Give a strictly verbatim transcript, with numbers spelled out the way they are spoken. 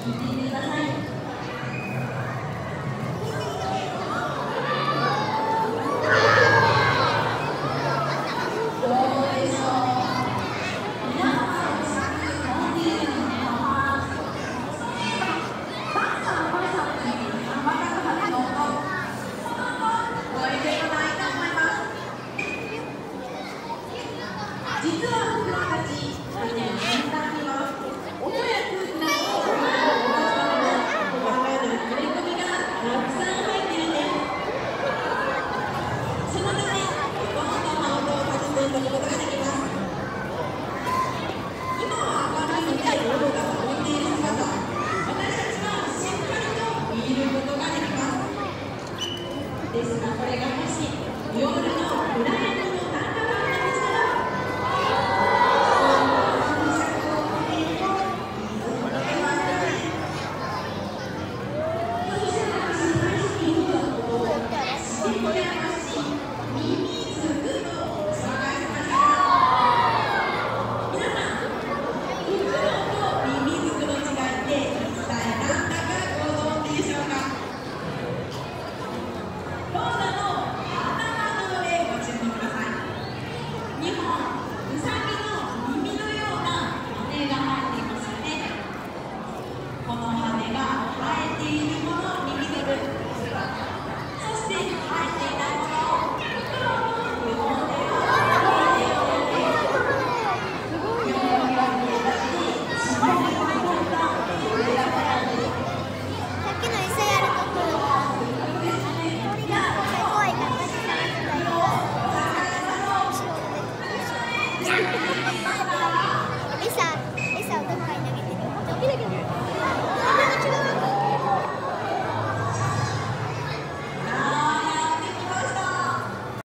聞いてみてください。実は僕らたち、先端には音や空気などを考える取り組みがたくさん入っているんです。そのため、音の音を感じていたことができます。今は明るいので音が飛んでいる姿、私たちはしっかりと見ることができます。ですがこれがもし夜の暗闇の中この